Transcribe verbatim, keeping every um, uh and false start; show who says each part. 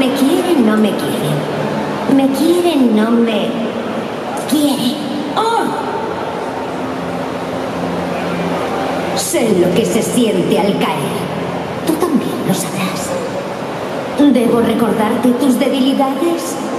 Speaker 1: Me quieren, no me quieren. Me quieren, no me quieren. ¡Oh! Sé lo que se siente al caer. Tú también lo sabrás. ¿Debo recordarte tus debilidades?